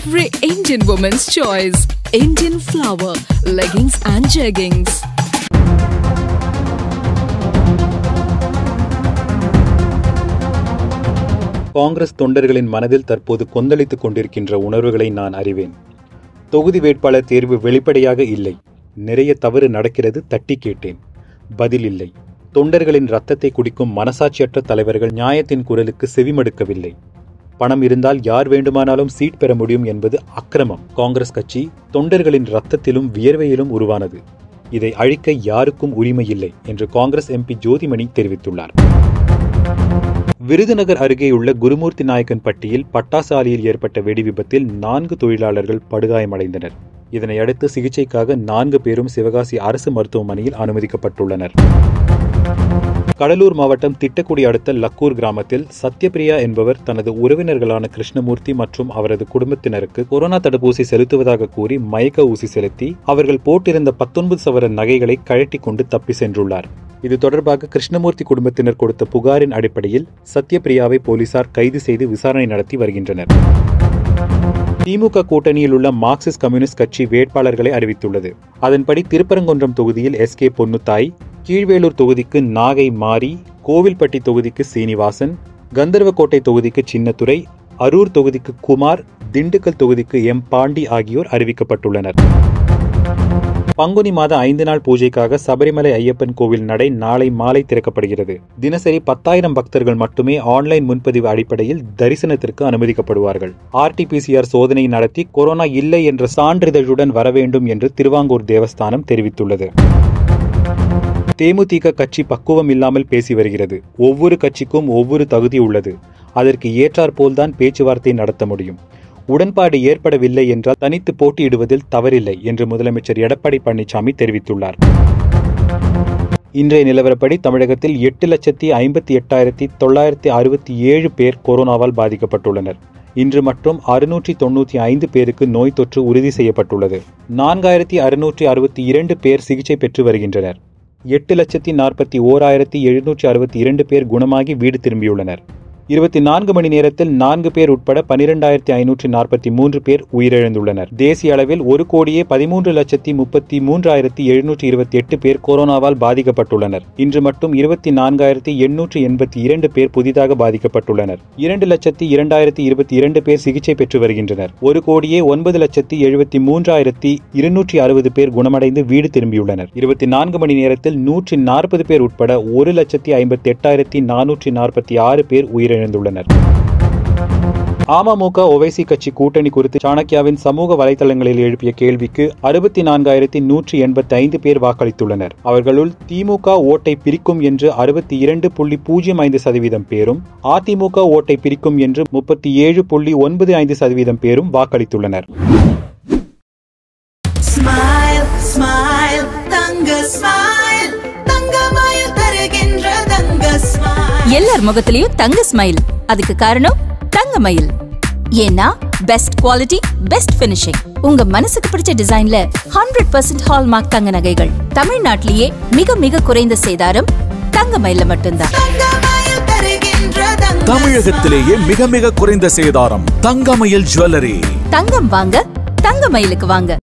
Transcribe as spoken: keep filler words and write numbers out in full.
every Indian woman's choice. Indian flower, leggings and jeggings. Congress தொண்டர்களின் மனதில் தற்போது கொந்தளித்துக் கொண்டிருக்கின்ற உணர்வுகளை நான் அறிவேன். தொகுதி வேட்பாளர் தேர்வு வெளிப்படையாக இல்லை. நிறைய தவறு நடக்கிறது, தட்டி கேட்டேன். பதில் இல்லை. தொண்டர்களின் ரத்தத்தை குடிக்கும் மனசாட்சியற்ற தலைவர்கள் நியாயத்தின் குரலுக்கு செவிமடுக்கவில்லை. பணம் இருந்தால் யார் வேண்டுமானாலும் சீட் பெற முடியும் என்பது அக்கிரமம். காங்கிரஸ் கட்சி தொண்டர்களின் ரத்தத்திலும் வியர்வையிலும் உருவானது. இதை அழிக்க யாருக்கும் உரிமை இல்லை என்று காங்கிரஸ் எம்பி ஜோதிமணி தெரிவித்துள்ளார். விருதுநகர் அருகேயுள்ள குருமூர்த்தி நாயக்கன் பட்டியில் பட்டாசு ஆலையில் ஏற்பட்ட வெடி விபத்தில் நான்கு தொழிலாளர்கள் படுகாயமடைந்தனர். இதனையடுத்து சிகிச்சைக்காக நான்கு பேரும் சிவகாசி அரசு மருத்துவமனையில் அனுமதிக்கப்பட்டுள்ளனர். கடலூர் மாவட்டம் திட்டக்குடி அடுத்த லக்கூர் கிராமத்தில் சத்யபிரியா என்பவர் தனது உறவினர்களான கிருஷ்ணமூர்த்தி மற்றும் அவரது குடும்பத்தினருக்கு கொரோனா தடுப்பூசி செலுத்துவதாக கூறி மயக்க ஊசி செலுத்தி அவர்கள் போட்டிருந்த பத்தொன்பது சவர நகைகளை கழட்டி கொண்டு தப்பி சென்றுள்ளார். இது தொடர்பாக கிருஷ்ணமூர்த்தி குடும்பத்தினர் கொடுத்த புகாரின் அடிப்படையில் சத்யபிரியாவை போலீசார் கைது செய்து விசாரணை நடத்தி வருகின்றனர். திமுக கூட்டணியில் உள்ள மார்க்சிஸ்ட் கம்யூனிஸ்ட் கட்சி வேட்பாளர்களை அறிவித்துள்ளது. அதன்படி திருப்பரங்குன்றம் தொகுதியில் எஸ் கே பொன்னுத்தாய், கீழ்வேலூர் தொகுதிக்கு நாகை மாரி, கோவில்பட்டி தொகுதிக்கு சீனிவாசன், கந்தர்வக்கோட்டை தொகுதிக்கு சின்னத்துரை, அரூர் தொகுதிக்கு குமார், திண்டுக்கல் தொகுதிக்கு எம் பாண்டி ஆகியோர் அறிவிக்கப்பட்டுள்ளனர். பங்குனி மாத ஐந்து நாள் பூஜைக்காக சபரிமலை ஐயப்பன் கோவில் நடை நாளை மாலை திறக்கப்படுகிறது. தினசரி பத்தாயிரம் பக்தர்கள் மட்டுமே ஆன்லைன் முன்பதிவு அடிப்படையில் தரிசனத்திற்கு அனுமதிக்கப்படுவார்கள். R T P C R சோதனை நடத்தி கொரோனா இல்லை என்ற சான்றிதழுடன் வர வேண்டும் என்று திருவாங்கூர் தேவஸ்தானம் தெரிவித்துள்ளது. தேமுதிக கட்சி பக்குவம் இல்லாமல் பேசி வருகிறது. ஒவ்வொரு கட்சிக்கும் ஒவ்வொரு தகுதி உள்ளது. அதற்கு ஏற்றாற்போல்தான் பேச்சுவார்த்தை நடத்த முடியும். உடன்பாடு ஏற்படவில்லை என்றால் தனித்து போட்டியிடுவதில் தவறில்லை என்று முதலமைச்சர் எடப்பாடி பழனிசாமி தெரிவித்துள்ளார். இன்றைய நிலவரப்படி தமிழகத்தில் எட்டு லட்சத்தி ஐம்பத்தி எட்டாயிரத்தி தொள்ளாயிரத்தி அறுபத்தி ஏழு பேர் கொரோனாவால் பாதிக்கப்பட்டுள்ளனர். இன்று மட்டும் அறுநூற்றி தொன்னூற்றி ஐந்து பேருக்கு நோய் தொற்று உறுதி செய்யப்பட்டுள்ளது. நான்காயிரத்தி அறுநூற்றி அறுபத்தி இரண்டு பேர் சிகிச்சை பெற்று வருகின்றனர். எட்டு லட்சத்தி நாற்பத்தி ஓராயிரத்தி எழுநூற்றி அறுபத்தி இரண்டு பேர் குணமாகி வீடு திரும்பியுள்ளனர். இருபத்தி நான்கு மணி நேரத்தில் நான்கு பேர் உட்பட பனிரெண்டாயிரத்தி ஐநூற்றி நாற்பத்தி மூன்று பேர் உயிரிழந்துள்ளனர். தேசிய அளவில் ஒரு கோடியே பதிமூன்று லட்சத்தி முப்பத்தி மூன்றாயிரத்தி எழுநூற்றி இருபத்தி எட்டு பேர் கொரோனாவால் பாதிக்கப்பட்டுள்ளனர். இன்று மட்டும் இருபத்தி நான்காயிரத்தி எண்ணூற்றி எண்பத்தி இரண்டு பேர் புதிதாக பாதிக்கப்பட்டுள்ளனர். இரண்டு லட்சத்தி இரண்டாயிரத்தி இருபத்தி இரண்டு பேர் சிகிச்சை பெற்று வருகின்றனர். ஒரு கோடியே ஒன்பது லட்சத்தி எழுபத்தி மூன்றாயிரத்தி இருநூற்றி அறுபது பேர் குணமடைந்து வீடு திரும்பியுள்ளனர். இருபத்தி நான்கு மணி நேரத்தில் நூற்றி நாற்பது பேர் உட்பட ஒரு லட்சத்தி ஐம்பத்தி எட்டாயிரத்தி நானூற்றி நாற்பத்தி ஆறு பேர் உயிரிழந்துள்ளனர். அமமுக ஓவைசி கட்சி கூட்டணி குறித்து சாணக்கியாவின் சமூக வலைதளங்களில் எழுப்பிய கேள்விக்கு அறுபத்தி நான்காயிரத்தி நூற்றி எண்பத்தி ஐந்து பேர் வாக்களித்துள்ளனர். அவர்களுள் திமுக ஓட்டை பிரிக்கும் என்று அறுபத்தி இரண்டு புள்ளி பூஜ்ஜியம் ஐந்து சதவீதம் பேரும், அதிமுக ஓட்டை பிரிக்கும் என்று முப்பத்தி ஏழு புள்ளி ஒன்பது ஐந்து சதவீதம் பேரும் வாக்களித்துள்ளனர். எல்லார் முகத்திலையும் தங்க ஸ்மைல். அதுக்கு காரணம் தங்கமயில். ஏன்னா பெஸ்ட் குவாலிட்டி, பெஸ்ட் பினிஷிங். உங்க மனசுக்கு பிடிச்ச டிசைன்ல ஹண்ட்ரட் பர்சன்ட் ஹால்மார்க் தங்க நகைகள். தமிழ்நாட்டிலேயே மிக மிக குறைந்த சேதாரம் தங்கமயில மட்டும்தான். தமிழகத்திலேயே மிக மிக குறைந்த சேதாரம் தங்கமயில் ஜுவல்லரி. தங்கம் வாங்க, தங்கமயிலுக்கு வாங்க.